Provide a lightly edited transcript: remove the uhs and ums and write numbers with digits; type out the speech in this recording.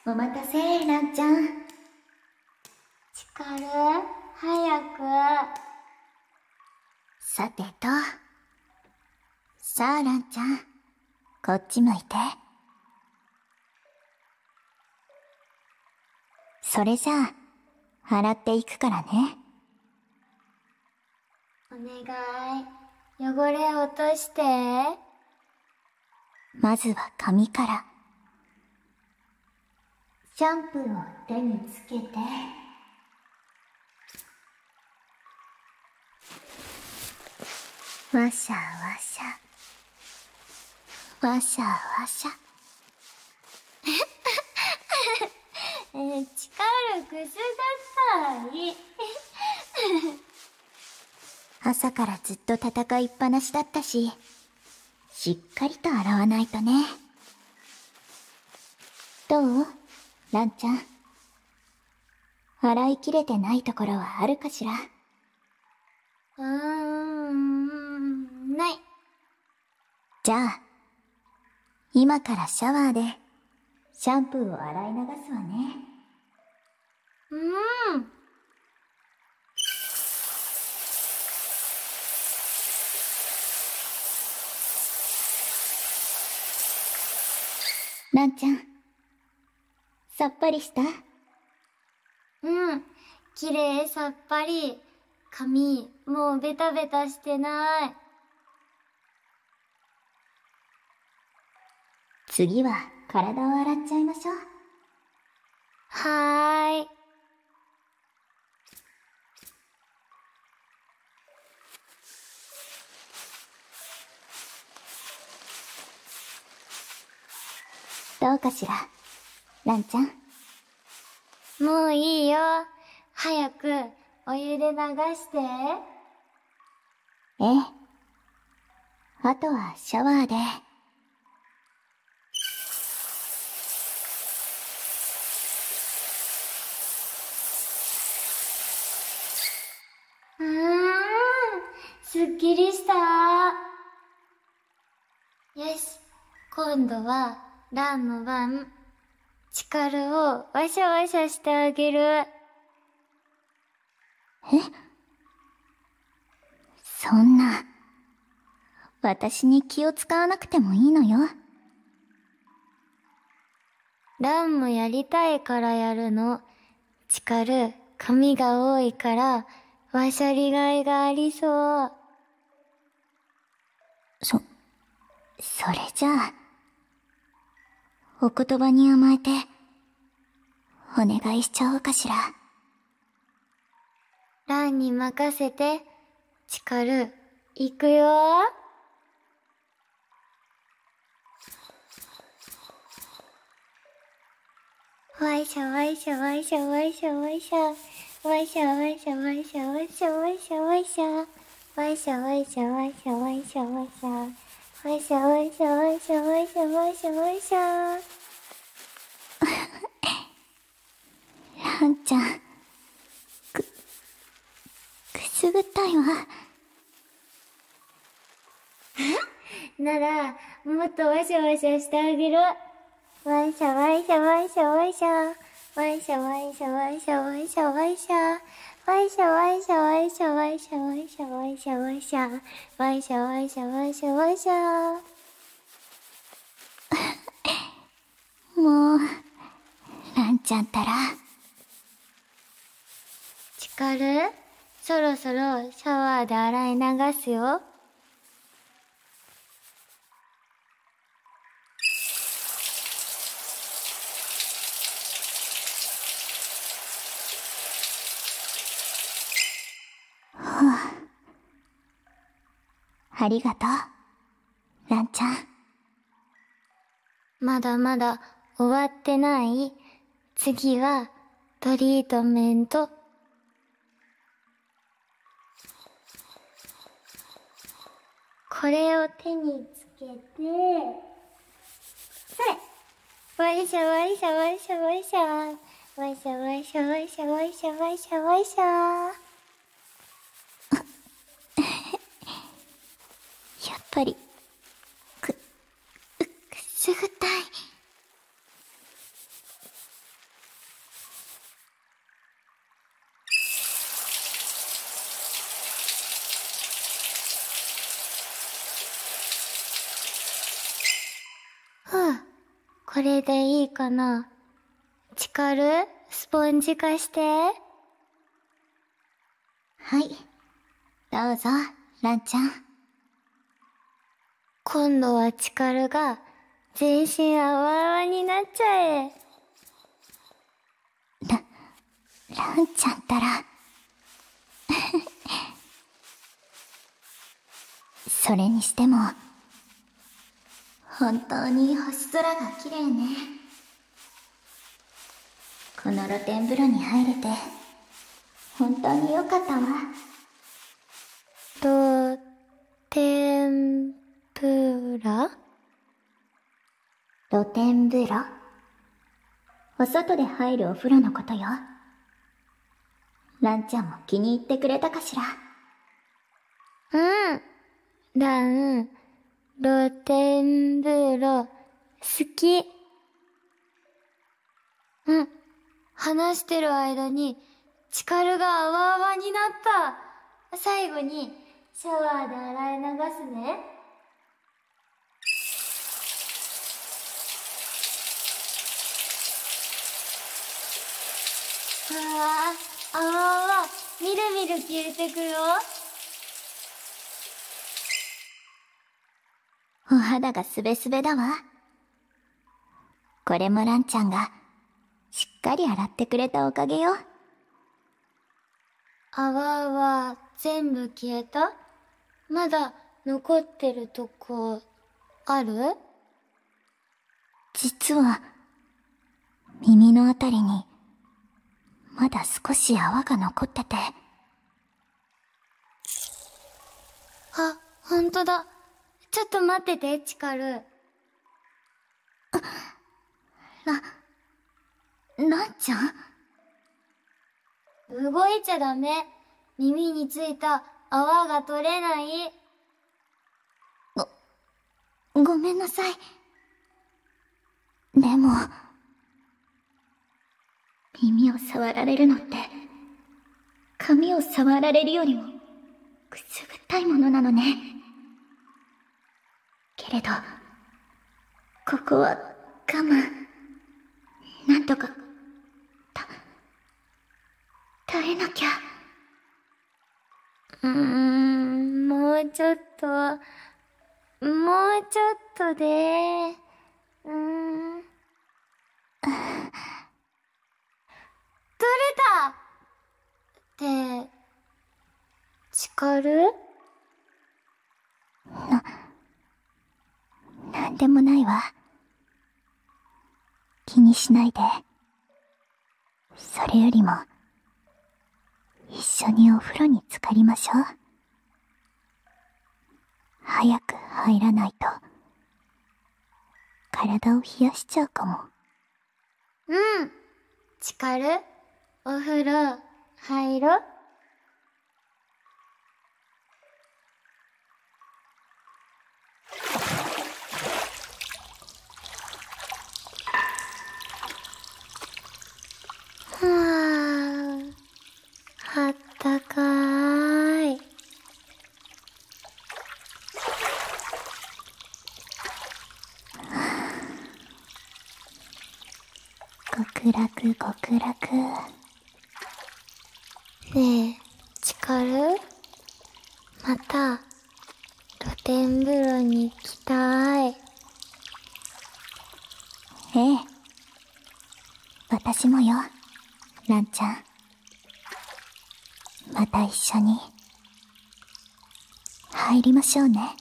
お待たせ、ランちゃん。 チカル、早く。 さてと。さあ、ランちゃん。こっち向いて。それじゃあ、洗っていくからね。 お願い。汚れ落として。 まずは髪から。シャンプーを手につけて。わしゃわしゃ。わしゃわしゃ。 チカル、くすぐったい。 朝からずっと戦いっぱなしだったし、しっかりと洗わないとね。どう？ランちゃん。洗いきれてないところはあるかしら？ ない。 じゃあ、今からシャワーでシャンプーを洗い流すわね。ランちゃん、さっぱりした？ 綺麗さっぱり。髪、もうベタベタしてない。 次は体を洗っちゃいましょう。 はーい。 どうかしら、ランちゃん。 もういいよ。早くお湯で流して。 ええ。あとはシャワーで。 すっきりした。よし、今度はランの番。チカルをワシャワシャしてあげる。 そんな、私に気を使わなくてもいいのよ。 ランもやりたいからやるの。チカル、髪が多いから、ワシャリがいがありそう。 それじゃあ、お言葉に甘えて、お願いしちゃおうかしら。 ランに任せて。チカル、行くよ。わいしゃわいしゃわいしゃわいしゃわいしゃ。わいしゃわいしゃわいしゃわいしゃわいしゃわいしゃ。わいしゃわいしゃわいしゃわいしゃわいしゃ。わいしゃわいしゃわいしゃわいしゃわいしゃわいしゃ。 ランちゃん、くすぐったいわ。 なら、もっとワシャワシャしてあげる。わいしゃわいしゃわいしゃわいしゃ。わいしゃわいしゃわいしゃわいしゃわいしゃ。わいしゃわいしゃわいしゃわいしゃわいしゃわいしゃわいしゃ。わいしゃわいしゃわいしゃわいしゃ。 もう、ランちゃんったら。 チカル、そろそろシャワーで洗い流すよ。 ありがとう、ランちゃん。 まだまだ終わってない。次はトリートメント。これを手につけて、それ。わいしゃわいしゃわいしゃわいしゃ。わいしゃわいしゃわいしゃわいしゃわいしゃわいしゃ。 やっぱり、くすぐったい。 これでいいかな。チカル、スポンジ化して。 はい。どうぞ、ランちゃん。 今度はチカルが全身泡々になっちゃえ。 ランちゃんったら。それにしても、本当に星空が綺麗ね。この露天風呂に入れて、本当によかったわ。 露天風呂？ 露天風呂。お外で入るお風呂のことよ。ランちゃんも気に入ってくれたかしら。 うん。ラン、露天風呂、好き。うん。話してる間に、チカルが泡々になった。最後に、シャワーで洗い流すね。泡々、みるみる消えてくよ。 お肌がすべすべだわ。これもランちゃんがしっかり洗ってくれたおかげよ。 泡は全部消えた？まだ残ってるとこある？ 実は耳のあたりにまだ少し泡が残ってて。 あ、ほんとだ。ちょっと待ってて、チカル。 ランちゃん？ 動いちゃダメ。耳についた泡が取れない。 ごめんなさい。でも、耳を触られるのって、髪を触られるよりもくすぐったいものなのね。けれど、ここは我慢。なんとか、耐えなきゃ。 もうちょっと、もうちょっとで、取れたって、チカル？ なんでもないわ。気にしないで。それよりも、一緒にお風呂に浸かりましょう。早く入らないと、体を冷やしちゃうかも。 うん。チカル、お風呂、入ろ？はぁ、あったかーい。 極楽極楽。 ねえ、チカル？また、露天風呂に行きたい。 ええ。私もよ、ランちゃん。また一緒に、入りましょうね。